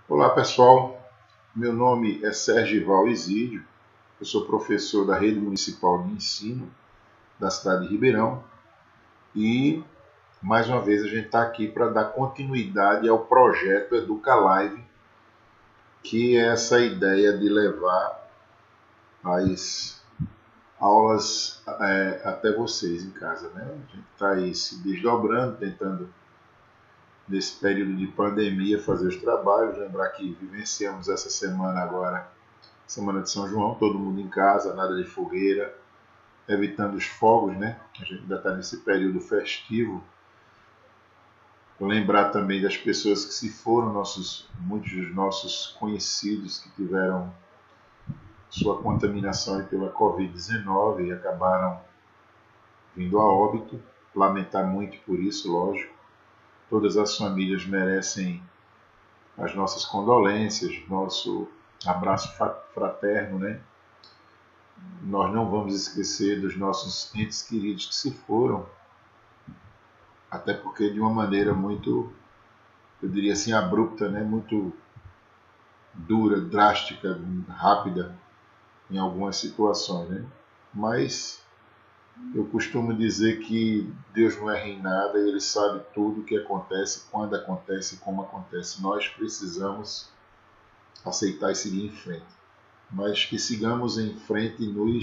Olá pessoal, meu nome é Sergival Isídio, eu sou professor da Rede Municipal de Ensino da cidade de Ribeirão e mais uma vez a gente está aqui para dar continuidade ao projeto Educa Live, que é essa ideia de levar as aulas até vocês em casa, né? A gente está aí se desdobrando, tentando nesse período de pandemia fazer os trabalhos, lembrar que vivenciamos essa semana agora, Semana de São João, todo mundo em casa, nada de fogueira, evitando os fogos, né? A gente ainda está nesse período festivo. Lembrar também das pessoas que se foram, muitos dos nossos conhecidos que tiveram sua contaminação pela Covid-19 e acabaram vindo a óbito. Lamentar muito por isso, lógico. Todas as famílias merecem as nossas condolências, nosso abraço fraterno, né? Nós não vamos esquecer dos nossos entes queridos que se foram, até porque de uma maneira muito, eu diria assim, abrupta, né? Muito dura, drástica, rápida em algumas situações, né? Mas eu costumo dizer que Deus não erra em nada e Ele sabe tudo o que acontece, quando acontece e como acontece. Nós precisamos aceitar e seguir em frente. Mas que sigamos em frente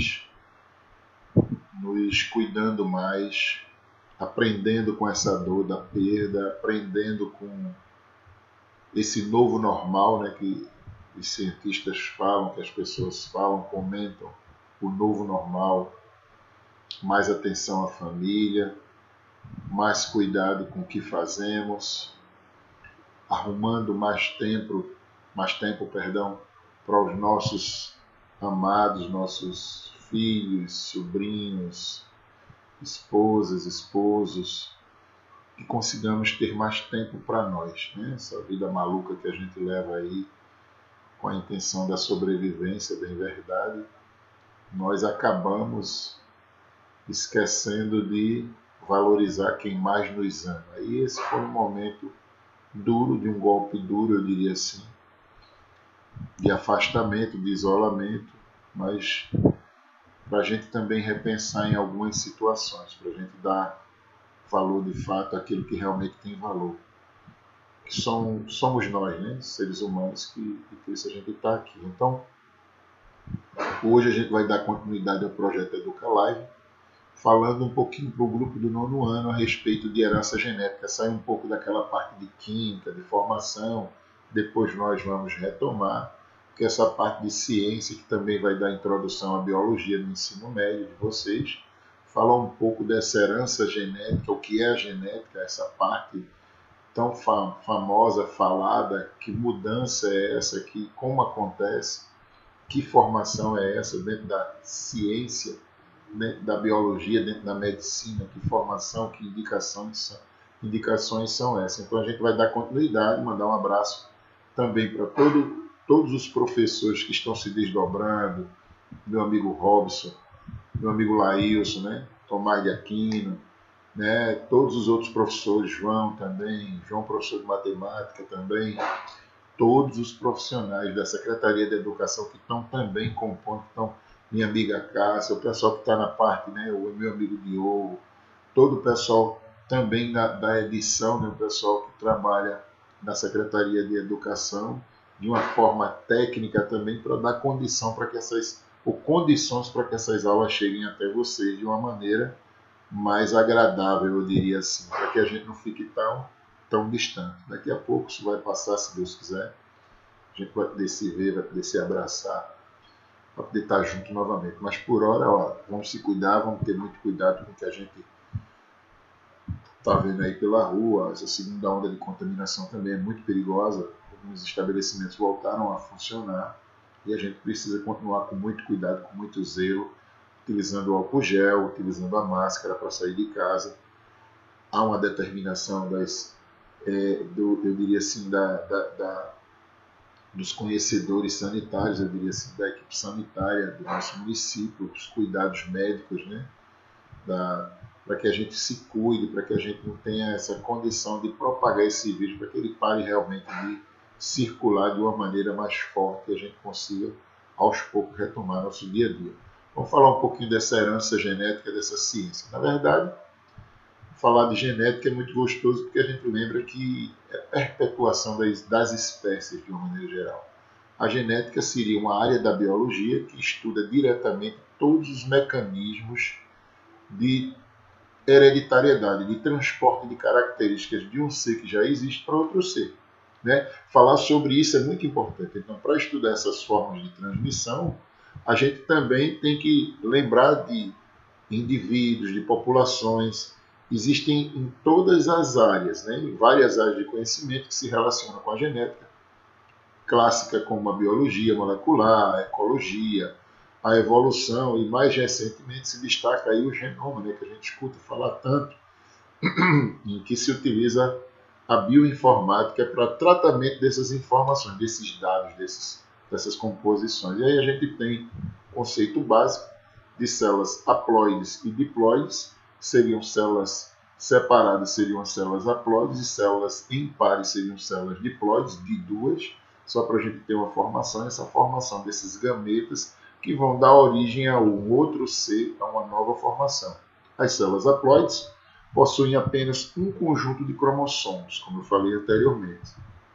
nos cuidando mais, aprendendo com essa dor da perda, aprendendo com esse novo normal, né, que os cientistas falam, que as pessoas falam, comentam, o novo normal, mais atenção à família, mais cuidado com o que fazemos, arrumando mais tempo, para os nossos amados, nossos filhos, sobrinhos, esposas, esposos, que consigamos ter mais tempo para nós, né? Essa vida maluca que a gente leva aí com a intenção da sobrevivência, bem verdade, nós acabamos esquecendo de valorizar quem mais nos ama. E esse foi um momento duro, de um golpe duro, eu diria assim, de afastamento, de isolamento, mas para a gente também repensar em algumas situações, para a gente dar valor de fato àquilo que realmente tem valor, que somos nós, né, seres humanos, que por isso a gente está aqui. Então, hoje a gente vai dar continuidade ao projeto Educa Live, falando um pouquinho para o grupo do 9º ano a respeito de herança genética, sair um pouco daquela parte de química, de formação, depois nós vamos retomar, que essa parte de ciência, que também vai dar introdução à biologia no ensino médio de vocês, falar um pouco dessa herança genética, o que é a genética, essa parte tão famosa, falada, que mudança é essa, que como acontece, que formação é essa dentro da ciência, dentro da biologia, dentro da medicina, que formação, que indicações são essas. Então a gente vai dar continuidade, mandar um abraço também para todos os professores que estão se desdobrando, meu amigo Robson, meu amigo Laílson, né? Tomás de Aquino, né? Todos os outros professores, João também, João professor de matemática também, todos os profissionais da Secretaria de Educação que estão também compondo, minha amiga Cássia, o pessoal que está na parte, né, o meu amigo Diogo, todo o pessoal também da edição, né, o pessoal que trabalha na Secretaria de Educação, de uma forma técnica também, para dar condições para que essas aulas cheguem até vocês de uma maneira mais agradável, eu diria assim, para que a gente não fique tão distante. Daqui a pouco isso vai passar, se Deus quiser. A gente vai poder se ver, vai poder se abraçar, vai poder estar junto novamente. Mas por hora, ó, vamos se cuidar, vamos ter muito cuidado com o que a gente está vendo aí pela rua. Essa segunda onda de contaminação também é muito perigosa. Alguns estabelecimentos voltaram a funcionar e a gente precisa continuar com muito cuidado, com muito zelo, utilizando o álcool gel, utilizando a máscara para sair de casa. Há uma determinação eu diria assim, dos conhecedores sanitários, eu diria assim, da equipe sanitária do nosso município, os cuidados médicos, né, para que a gente se cuide, para que a gente não tenha essa condição de propagar esse vírus, para que ele pare realmente circular de uma maneira mais forte e a gente consiga, aos poucos, retomar nosso dia a dia. Vamos falar um pouquinho dessa herança genética, dessa ciência. Na verdade, falar de genética é muito gostoso porque a gente lembra que é a perpetuação das espécies de uma maneira geral. A genética seria uma área da biologia que estuda diretamente todos os mecanismos de hereditariedade, de transporte de características de um ser que já existe para outro ser. Né? Falar sobre isso é muito importante. Então, para estudar essas formas de transmissão, a gente também tem que lembrar de indivíduos, de populações. Existem em todas as áreas, né? Em várias áreas de conhecimento que se relacionam com a genética clássica, como a biologia molecular, a ecologia, a evolução, e mais recentemente se destaca aí o genoma, né, que a gente escuta falar tanto, em que se utiliza a bioinformática para tratamento dessas informações, desses dados, dessas composições. E aí a gente tem o conceito básico de células haploides e diploides, seriam células separadas, seriam as células haploides, e células impares seriam células diploides, de duas, só para a gente ter uma formação, essa formação desses gametas que vão dar origem a um outro ser, a uma nova formação. As células haploides possuem apenas um conjunto de cromossomos, como eu falei anteriormente.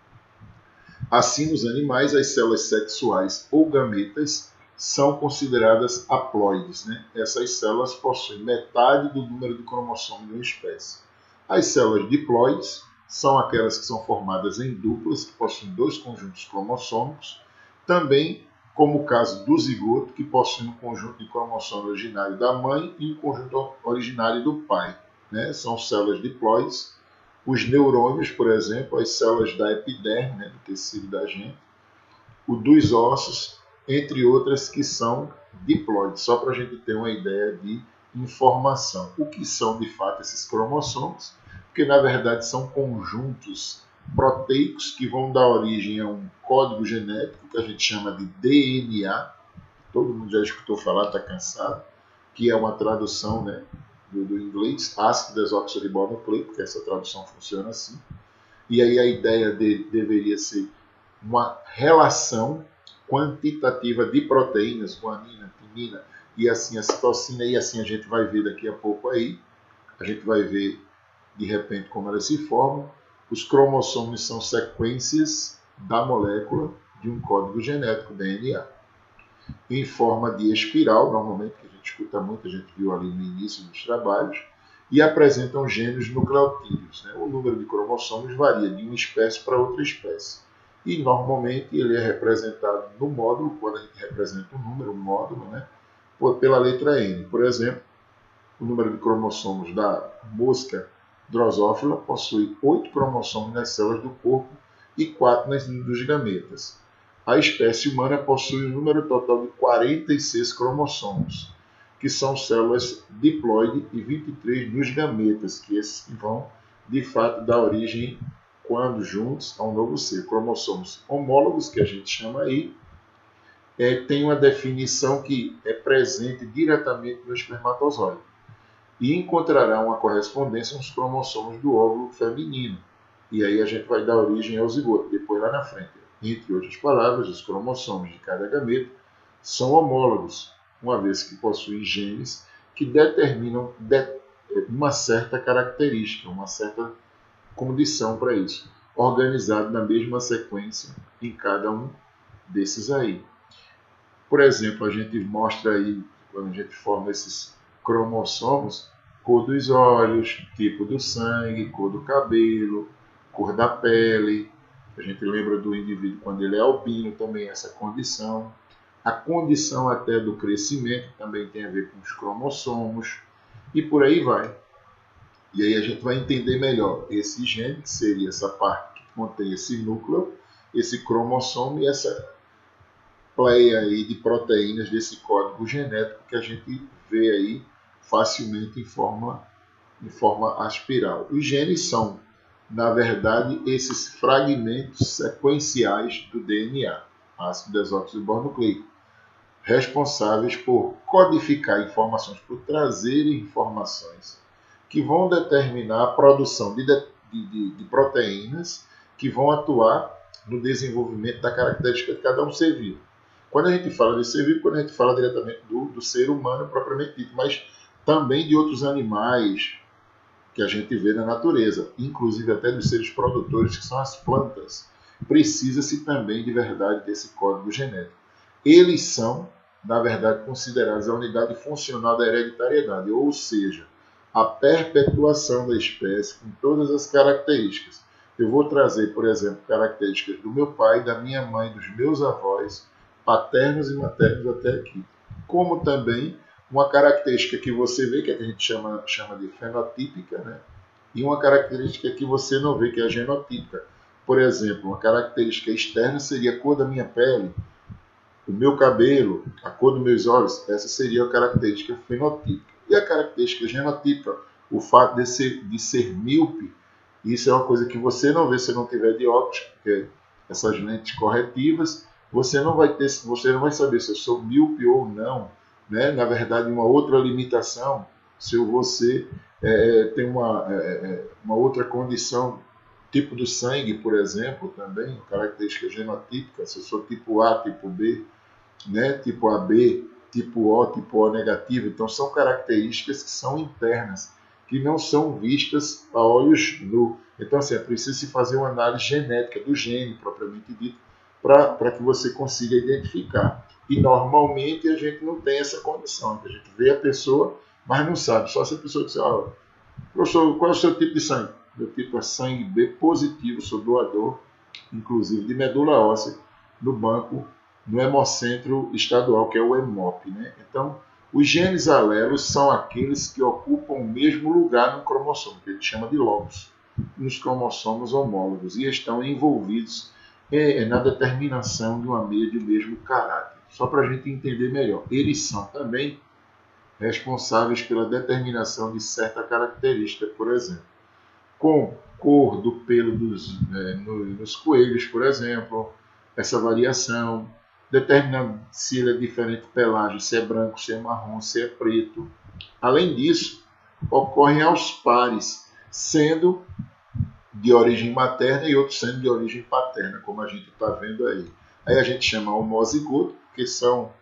Assim, nos animais, as células sexuais ou gametas são consideradas haploides. Né? Essas células possuem metade do número de cromossomos de uma espécie. As células diploides são aquelas que são formadas em duplas, que possuem dois conjuntos cromossômicos, também como o caso do zigoto, que possui um conjunto de cromossomo originário da mãe e um conjunto originário do pai. Né? São células diploides. Os neurônios, por exemplo, as células da epiderme, né, do tecido da gente, o dos ossos, entre outras que são diploides, só para a gente ter uma ideia de informação. O que são, de fato, esses cromossomos? Porque, na verdade, são conjuntos proteicos que vão dar origem a um código genético que a gente chama de DNA. Todo mundo já escutou falar, está cansado, que é uma tradução, né, do inglês, ácido desoxirribonucleico, que essa tradução funciona assim. E aí a ideia deveria ser uma relação quantitativa de proteínas, guanina, timina, e assim a citocina, e assim a gente vai ver daqui a pouco aí, a gente vai ver de repente como elas se formam. Os cromossomos são sequências da molécula de um código genético, DNA, em forma de espiral, normalmente, que a gente escuta muito, a gente viu ali no início dos trabalhos, e apresentam gêmeos nucleotídeos. Né? O número de cromossomos varia de uma espécie para outra espécie. E, normalmente, ele é representado no módulo, quando a gente representa um número, um módulo, né? Pela letra N. Por exemplo, o número de cromossomos da mosca drosófila possui 8 cromossomos nas células do corpo e 4 dos gametas. A espécie humana possui um número total de 46 cromossomos, que são células diploide, e 23 nos gametas, que esses que vão, de fato, dar origem, quando juntos, a um novo ser. Cromossomos homólogos, que a gente chama aí, tem uma definição que é presente diretamente no espermatozoide, e encontrará uma correspondência nos cromossomos do óvulo feminino. E aí a gente vai dar origem ao zigoto, depois lá na frente. Entre outras palavras, os cromossomos de cada gameta são homólogos, uma vez que possuem genes que determinam uma certa característica, uma certa condição para isso, organizado na mesma sequência em cada um desses aí. Por exemplo, a gente mostra aí, quando a gente forma esses cromossomos, cor dos olhos, tipo do sangue, cor do cabelo, cor da pele. A gente lembra do indivíduo quando ele é albino, também essa condição. A condição até do crescimento também tem a ver com os cromossomos, e por aí vai. E aí a gente vai entender melhor esse gene, que seria essa parte que contém esse núcleo, esse cromossomo e essa pleia aí de proteínas desse código genético que a gente vê aí facilmente em forma aspiral. Os genes são, na verdade, esses fragmentos sequenciais do DNA, ácido desoxirribonucleico, responsáveis por codificar informações, por trazer informações que vão determinar a produção de proteínas que vão atuar no desenvolvimento da característica de cada um ser vivo. Quando a gente fala de ser vivo, quando a gente fala diretamente do ser humano propriamente dito, mas também de outros animais que a gente vê na natureza, inclusive até dos seres produtores, que são as plantas. Precisa-se também, de verdade, desse código genético. Eles são, na verdade, considerados a unidade funcional da hereditariedade, ou seja, a perpetuação da espécie com todas as características. Eu vou trazer, por exemplo, características do meu pai, da minha mãe, dos meus avós, paternos e maternos até aqui. Como também uma característica que você vê, que a gente chama de fenotípica, né? E uma característica que você não vê, que é genotípica. Por exemplo, uma característica externa seria a cor da minha pele, o meu cabelo, a cor dos meus olhos. Essa seria a característica fenotípica. E a característica genotípica, o fato de ser míope, isso é uma coisa que você não vê se não tiver de óculos, porque essas lentes corretivas, você não vai saber se eu sou míope ou não. Né? Na verdade, uma outra limitação, se você tem uma outra condição, tipo do sangue, por exemplo, também, característica genotípica, se eu sou tipo A, tipo B, né? Tipo AB, tipo O negativo, então são características que são internas, que não são vistas a olhos nus. Então, assim, é preciso se fazer uma análise genética do gene, propriamente dito, para que você consiga identificar. E normalmente a gente não tem essa condição. A gente vê a pessoa, mas não sabe. Só se a pessoa disser, professor, qual é o seu tipo de sangue? Meu tipo é sangue B positivo, sou doador, inclusive de medula óssea, no banco, no Hemocentro Estadual, que é o HEMOP. Né? Então, os genes alelos são aqueles que ocupam o mesmo lugar no cromossomo, que a gente chama de locus, nos cromossomos homólogos, e estão envolvidos na determinação de uma meia de mesmo caráter. Só para a gente entender melhor, eles são também responsáveis pela determinação de certa característica, por exemplo, com cor do pelo nos coelhos, por exemplo, essa variação, determinando se ele é diferente de pelagem, se é branco, se é marrom, se é preto. Além disso, ocorrem aos pares, sendo de origem materna e outros sendo de origem paterna, como a gente está vendo aí. Aí a gente chama homozigoto, que são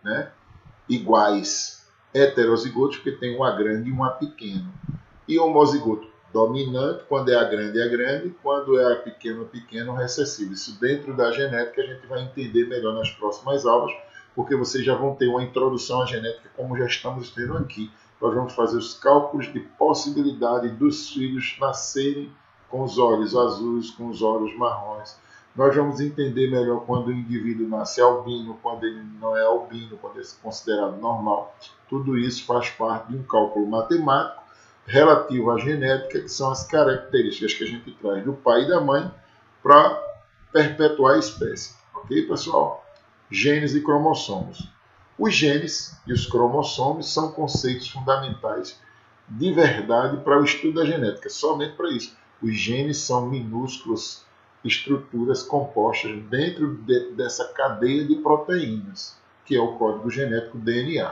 iguais, heterozigotos, porque tem um A grande e um A pequeno. E homozigoto dominante, quando é A grande, quando é A pequeno, recessivo. Isso dentro da genética a gente vai entender melhor nas próximas aulas, porque vocês já vão ter uma introdução à genética, como já estamos tendo aqui. Nós vamos fazer os cálculos de possibilidade dos filhos nascerem com os olhos azuis, com os olhos marrons. Nós vamos entender melhor quando o indivíduo nasce albino, quando ele não é albino, quando ele é considerado normal. Tudo isso faz parte de um cálculo matemático relativo à genética, que são as características que a gente traz do pai e da mãe para perpetuar a espécie. Ok, pessoal? Genes e cromossomos. Os genes e os cromossomos são conceitos fundamentais de verdade para o estudo da genética, somente para isso. Os genes são minúsculas estruturas compostas dentro dessa cadeia de proteínas, que é o código genético DNA.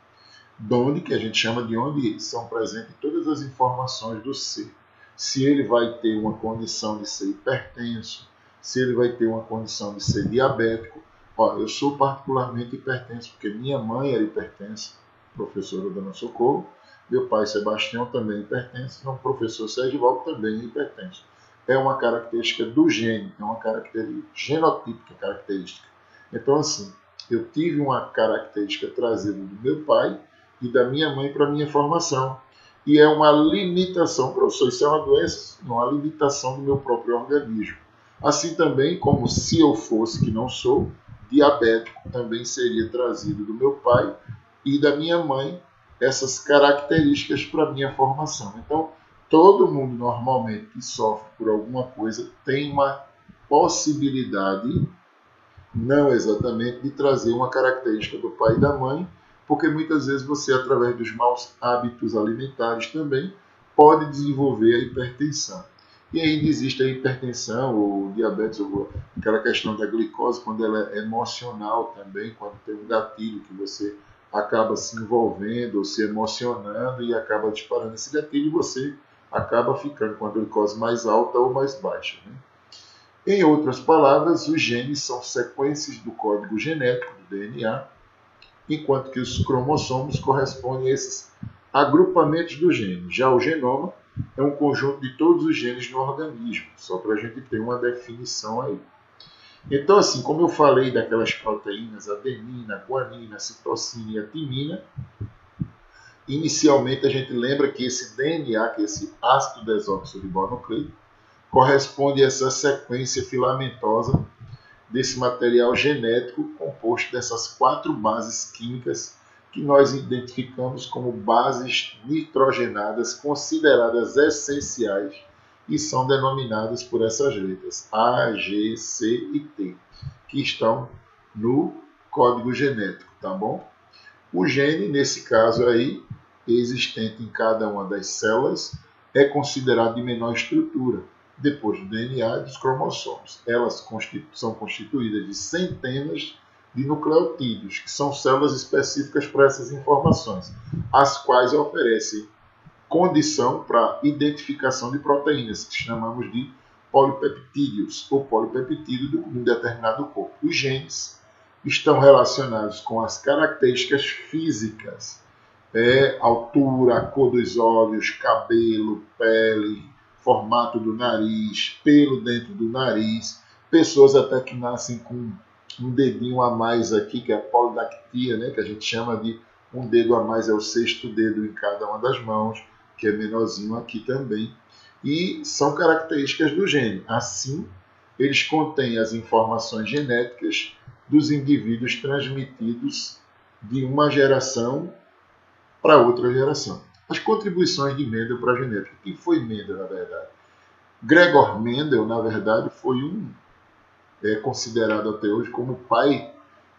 Donde, que a gente chama de onde são presentes todas as informações do ser. Se ele vai ter uma condição de ser hipertenso, se ele vai ter uma condição de ser diabético. Eu sou particularmente hipertenso, porque minha mãe era hipertensa, professora Dona Socorro, meu pai Sebastião também é hipertenso, então o professor Sergivaldo também é hipertenso. É uma característica do gene, é uma característica genotípica característica. Então, assim, eu tive uma característica trazida do meu pai e da minha mãe para a minha formação. E é uma limitação, professor, isso é uma doença? Não, uma limitação do meu próprio organismo. Assim também como se eu fosse, que não sou, diabético, também seria trazido do meu pai e da minha mãe essas características para a minha formação. Então, todo mundo normalmente que sofre por alguma coisa tem uma possibilidade, não exatamente, de trazer uma característica do pai e da mãe, porque muitas vezes você, através dos maus hábitos alimentares também, pode desenvolver a hipertensão. E ainda existe a hipertensão, ou diabetes, ou aquela questão da glicose, quando ela é emocional também, quando tem um gatilho que você acaba se envolvendo ou se emocionando e acaba disparando esse gatilho e você acaba ficando com a glicose mais alta ou mais baixa. Né? Em outras palavras, os genes são sequências do código genético do DNA, enquanto que os cromossomos correspondem a esses agrupamentos do gene. Já o genoma é um conjunto de todos os genes no organismo, só para a gente ter uma definição aí. Então, assim, como eu falei daquelas proteínas, adenina, guanina, citosina e a timina, inicialmente a gente lembra que esse DNA, que é esse ácido desoxirribonucleico, corresponde a essa sequência filamentosa desse material genético composto dessas 4 bases químicas que nós identificamos como bases nitrogenadas consideradas essenciais e são denominadas por essas letras A, G, C e T, que estão no código genético, tá bom? O gene, nesse caso aí, existente em cada uma das células, é considerado de menor estrutura, depois do DNA e dos cromossomos. Elas são constituídas de centenas de nucleotídeos, que são células específicas para essas informações, as quais oferecem condição para identificação de proteínas, que chamamos de polipeptídeos, ou polipeptídeo de um determinado corpo. Os genes estão relacionados com as características físicas, altura, a cor dos olhos, cabelo, pele, formato do nariz, pelo dentro do nariz, pessoas até que nascem com um dedinho a mais aqui, que é a polidactia, né, que a gente chama de um dedo a mais, é o 6º dedo em cada uma das mãos, que é menorzinho aqui também, e são características do gene. Assim, eles contêm as informações genéticas dos indivíduos transmitidos de uma geração para outra geração. As contribuições de Mendel para a genética. Quem foi Mendel, na verdade? Gregor Mendel, na verdade, foi considerado até hoje como o pai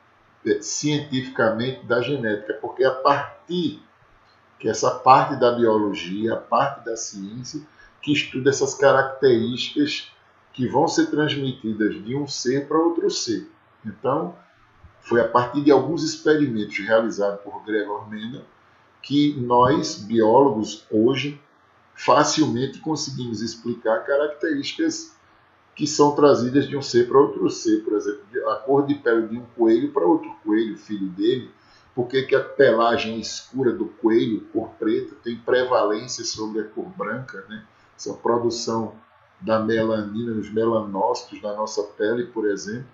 cientificamente da genética, porque a partir que essa parte da biologia, a parte da ciência, que estuda essas características que vão ser transmitidas de um ser para outro ser. Então, foi a partir de alguns experimentos realizados por Gregor Mendel que nós, biólogos, hoje, facilmente conseguimos explicar características que são trazidas de um ser para outro ser. Por exemplo, a cor de pele de um coelho para outro coelho, filho dele, porque que a pelagem escura do coelho, cor preta, tem prevalência sobre a cor branca, né? Essa produção da melanina nos melanócitos da nossa pele, por exemplo,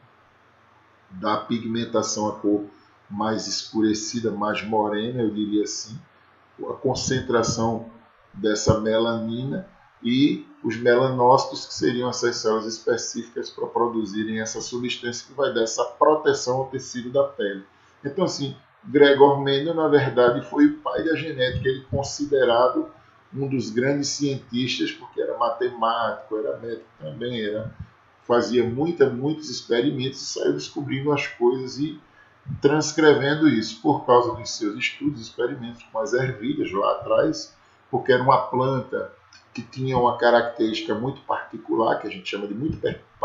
dá pigmentação à cor mais escurecida, mais morena, eu diria assim, a concentração dessa melanina e os melanócitos, que seriam essas células específicas para produzirem essa substância que vai dar essa proteção ao tecido da pele. Então, assim, Gregor Mendel, na verdade, foi o pai da genética, ele considerado um dos grandes cientistas, porque era matemático, era médico também, fazia muitos experimentos e saiu descobrindo as coisas e transcrevendo isso por causa dos seus estudos, experimentos com as ervilhas lá atrás, porque era uma planta que tinha uma característica muito particular, que a gente chama de muito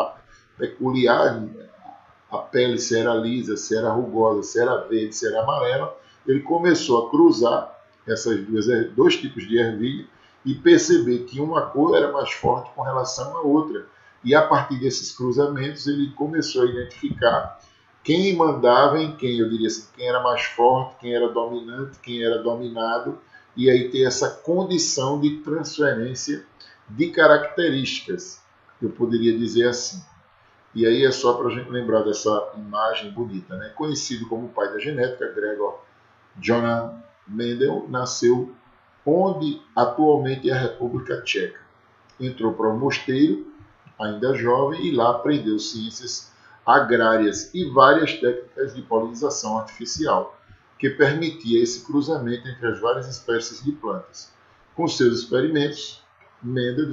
peculiar, a pele se era lisa, se era rugosa, se era verde, se era amarela. Ele começou a cruzar dois tipos de ervilha e perceber que uma cor era mais forte com relação à outra. E a partir desses cruzamentos ele começou a identificar quem mandava em quem, eu diria assim, quem era mais forte, quem era dominante, quem era dominado, e aí ter essa condição de transferência de características, eu poderia dizer assim. E aí é só para a gente lembrar dessa imagem bonita, né? Conhecido como o pai da genética, Gregor Johann Mendel nasceu onde atualmente é a República Tcheca. Entrou para um mosteiro, ainda jovem, e lá aprendeu ciências agrárias e várias técnicas de polinização artificial, que permitia esse cruzamento entre as várias espécies de plantas. Com seus experimentos, Mendel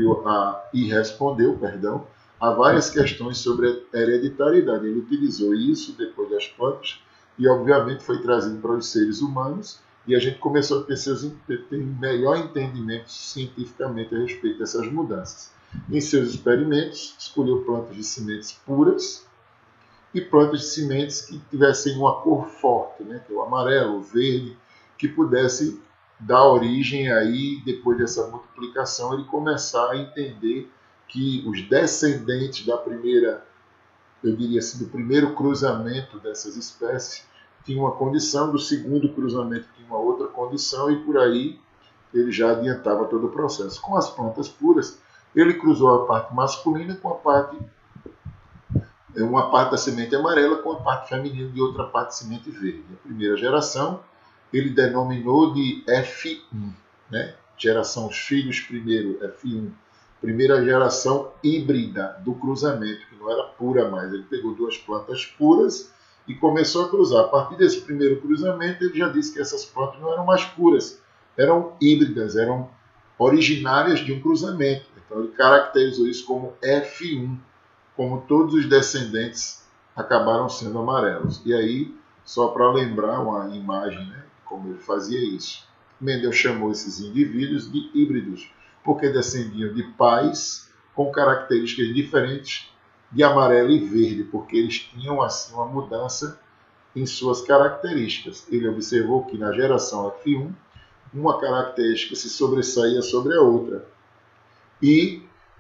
respondeu a várias questões sobre a hereditariedade. Ele utilizou isso depois das plantas e, obviamente, foi trazido para os seres humanos e a gente começou a ter melhor entendimento cientificamente a respeito dessas mudanças. Em seus experimentos, escolheu plantas de sementes puras e plantas de sementes que tivessem uma cor forte, né, que é o amarelo, o verde, que pudesse dar origem aí, depois dessa multiplicação, ele começar a entender que os descendentes da primeira, eu diria assim, do primeiro cruzamento dessas espécies tinham uma condição, do segundo cruzamento tinha uma outra condição, e por aí ele já adiantava todo o processo. Com as plantas puras, ele cruzou a parte masculina com uma parte da semente amarela com a parte feminina de outra parte de semente verde. A primeira geração ele denominou de F1, né? Geração os filhos primeiro, F1. Primeira geração híbrida do cruzamento, que não era pura mais. Ele pegou duas plantas puras e começou a cruzar. A partir desse primeiro cruzamento, ele já disse que essas plantas não eram mais puras, eram híbridas, eram originárias de um cruzamento. Então ele caracterizou isso como F1, como todos os descendentes acabaram sendo amarelos. E aí, só para lembrar uma imagem, né, como ele fazia isso, Mendel chamou esses indivíduos de híbridos, porque descendiam de pais com características diferentes de amarelo e verde, porque eles tinham assim uma mudança em suas características. Ele observou que na geração F1, uma característica se sobressaía sobre a outra. E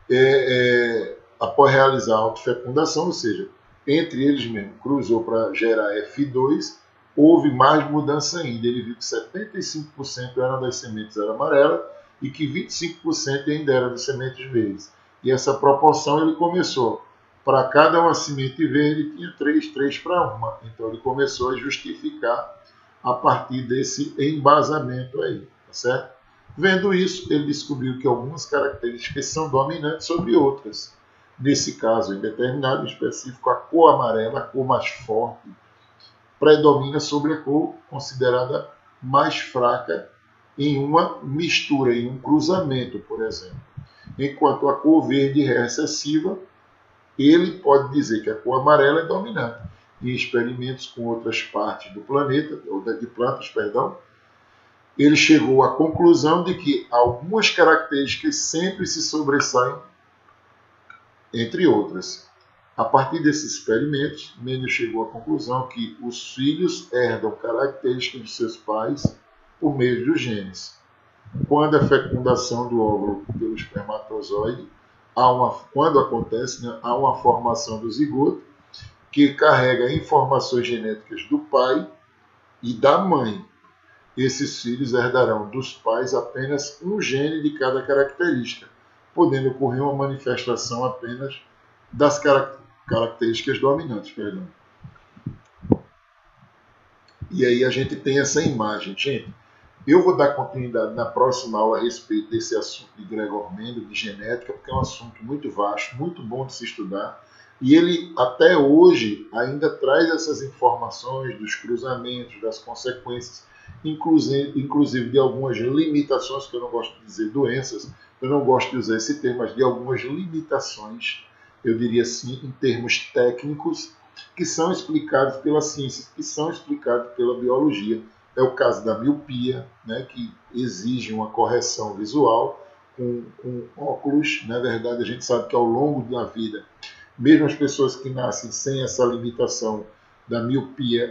após realizar a autofecundação, ou seja, entre eles mesmo, cruzou para gerar F2, houve mais mudança ainda. Ele viu que 75% eram das sementes amarelas e que 25% ainda eram das sementes verdes. E essa proporção ele começou. Para cada uma semente verde tinha 3 para 1. Então ele começou a justificar a partir desse embasamento aí, tá certo? Vendo isso, ele descobriu que algumas características são dominantes sobre outras. Nesse caso, em determinado específico, a cor amarela, a cor mais forte, predomina sobre a cor considerada mais fraca em uma mistura, em um cruzamento, por exemplo. Enquanto a cor verde é excessiva, ele pode dizer que a cor amarela é dominante. Em experimentos com outras partes do planeta, ou de plantas, perdão, ele chegou à conclusão de que algumas características sempre se sobressaem entre outras. A partir desses experimentos, Mendel chegou à conclusão que os filhos herdam características de seus pais por meio dos genes. Quando a fecundação do óvulo pelo espermatozoide, quando acontece, né, há uma formação do zigoto que carrega informações genéticas do pai e da mãe. Esses filhos herdarão dos pais apenas um gene de cada característica, podendo ocorrer uma manifestação apenas das características dominantes. Perdão. E aí a gente tem essa imagem. Gente, eu vou dar continuidade na próxima aula a respeito desse assunto de Gregor Mendel, de genética, porque é um assunto muito vasto, muito bom de se estudar. E ele, até hoje, ainda traz essas informações dos cruzamentos, das consequências, inclusive de algumas limitações, que eu não gosto de dizer doenças, eu não gosto de usar esse termo, mas de algumas limitações, eu diria assim, em termos técnicos, que são explicados pela ciência, que são explicados pela biologia. É o caso da miopia, né, que exige uma correção visual com óculos. Na verdade, a gente sabe que ao longo da vida, mesmo as pessoas que nascem sem essa limitação da miopia,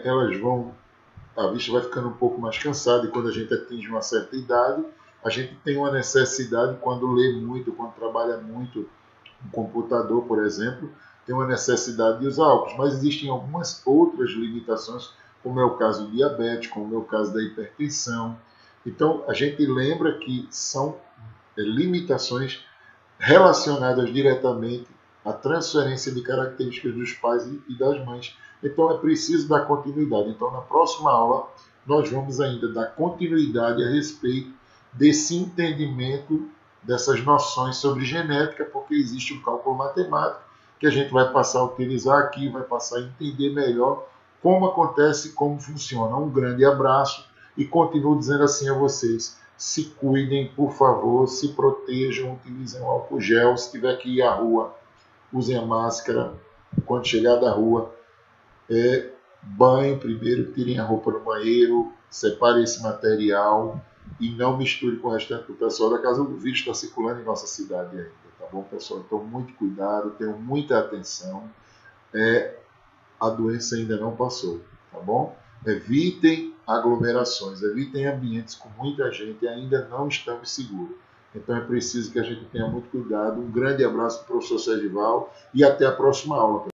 a vista vai ficando um pouco mais cansada, e quando a gente atinge uma certa idade, a gente tem uma necessidade, quando lê muito, quando trabalha muito no computador, por exemplo, tem uma necessidade de usar óculos. Mas existem algumas outras limitações, como é o caso do diabetes, como é o caso da hipertensão. Então, a gente lembra que são limitações relacionadas diretamente à transferência de características dos pais e das mães. Então, é preciso dar continuidade. Então, na próxima aula, nós vamos ainda dar continuidade a respeito desse entendimento, dessas noções sobre genética, porque existe um cálculo matemático que a gente vai passar a utilizar aqui, vai passar a entender melhor como acontece, como funciona. Um grande abraço e continuo dizendo assim a vocês: se cuidem, por favor, se protejam, utilizem o álcool gel, se tiver que ir à rua, usem a máscara. Quando chegar da rua, banho primeiro, tirem a roupa no banheiro, separem esse material e não misture com o restante do pessoal da casa. O vírus está circulando em nossa cidade ainda, tá bom, pessoal? Então, muito cuidado, tenham muita atenção. A doença ainda não passou, tá bom? Evitem aglomerações, evitem ambientes com muita gente, ainda não estamos seguros. Então é preciso que a gente tenha muito cuidado. Um grande abraço para o professor Sergival e até a próxima aula.